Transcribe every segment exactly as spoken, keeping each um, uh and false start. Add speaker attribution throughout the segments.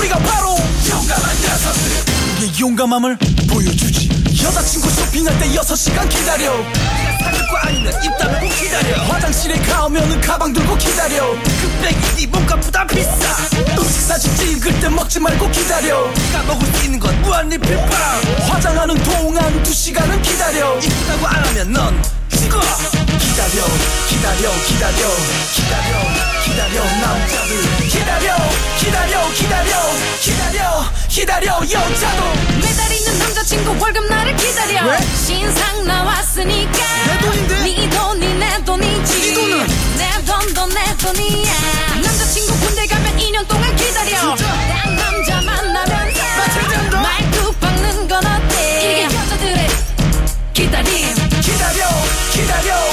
Speaker 1: 우리가 바로 용감한 녀석들. 우리의 용감함을 보여주지. 여자친구 쇼핑할 때 여섯 시간 기다려. 네가 사줄 거 아니면 입 다물고 기다려. 화장실에 가면은 가방 들고 기다려. 흑백이 네 몸값보다 비싸. 음식 사진 찍을 때 먹지 말고 기다려. 네가 먹을 수 있는 건 무한리필 빵. 화장하는 동안 두 시간은 기다려. 이쁘다고 안 하면 넌 죽어. 기다려 기다려 기다려 기다려 기다려 남자들. 기다려 기다려 기다려 기다려 기다려 여자도.
Speaker 2: 매달리는 남자친구 월급날을 기다려.
Speaker 1: 왜?
Speaker 2: 신상 나왔으니까.
Speaker 1: 내 돈인데?
Speaker 2: 네 돈이 내 돈이지.
Speaker 1: 네 돈은?
Speaker 2: 내 돈도 내 돈이야. 남자친구 군대 가면 이 년 동안 기다려.
Speaker 1: 진짜?
Speaker 2: 딱 남자 만나면서
Speaker 1: 맞춘다.
Speaker 2: 말뚝 박는 건 어때? 이게 여자들의 기다림.
Speaker 1: 기다려 기다려
Speaker 2: 기다려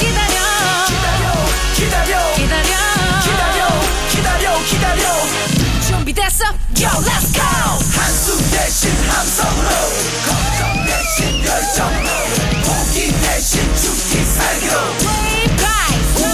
Speaker 1: 기다려 기다려
Speaker 2: 기다려
Speaker 1: 기다려 기다려 기다려.
Speaker 2: 준비됐어? Yo, let's go!
Speaker 1: 한숨 대신 함성으로, 걱정 대신 열정으로, 포기 대신 죽기 살기로.
Speaker 2: Play price.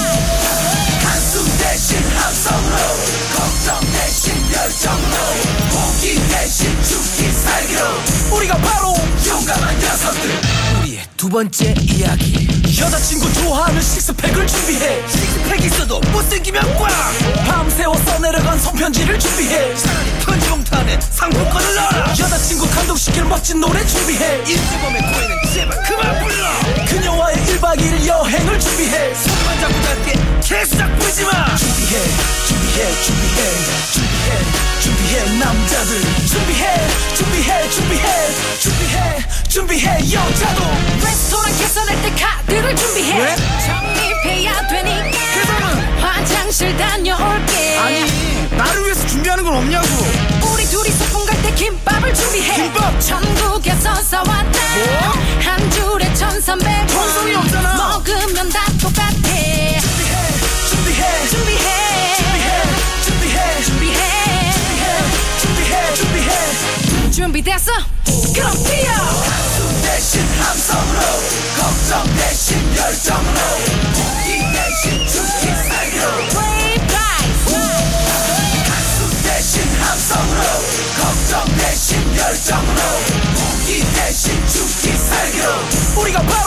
Speaker 1: 한숨 대신 함성으로, 걱정 대신 열정으로, 포기 대신 죽기 살기로. 우리가 바로 용감한 녀석들. 우리의 두 번째 이야기. 여자친구 좋아하는 식스팩을 준비해. 식스팩 있어도 못생기면 꽝. 밤새워 써내려간 손편지를 준비해. 차라리 편지 봉투 안에 상품권을 넣어라. 여자친구 감동시킬 멋진 노래 준비해. 임재범의 코에는 제발 그만 불러. 그녀와의 일박 이일 여행을 준비해. 손만 잡고 갈게 개수작 부리지마. 준비해 준비해 준비해 준비해 준비해 남자들. 준비해 준비해 준비해 준비해 준비해 여자도.
Speaker 2: 레스토랑 계산할 때 카드를 준비해.
Speaker 1: 왜?
Speaker 2: 적립해야 되니까.
Speaker 1: 계산은?
Speaker 2: 화장실 다녀올게.
Speaker 1: 아니 나를 위해서 준비하는 건 없냐고.
Speaker 2: 우리 둘이 소풍 갈 때 김밥을 준비해.
Speaker 1: 김밥?
Speaker 2: 천국에서 사왔다.
Speaker 1: 뭐?
Speaker 2: 한 줄에 천삼백 원.
Speaker 1: 정성이 없잖아.
Speaker 2: 먹으면 다 똑같아.
Speaker 1: 준비해 준비해
Speaker 2: 준비해
Speaker 1: 준비해 준비해
Speaker 2: 준비해
Speaker 1: 준비해 준비해.
Speaker 2: 준비됐어? 그럼 뛰어.
Speaker 1: 한숨 대신 함성으로, 걱정 대신 열정으로, 포기 대신 죽기 살기로.
Speaker 2: Play price.
Speaker 1: 한숨 대신 함성으로, 걱정 대신 열정으로, 포기 대신 죽기 살기로. 우리가 바로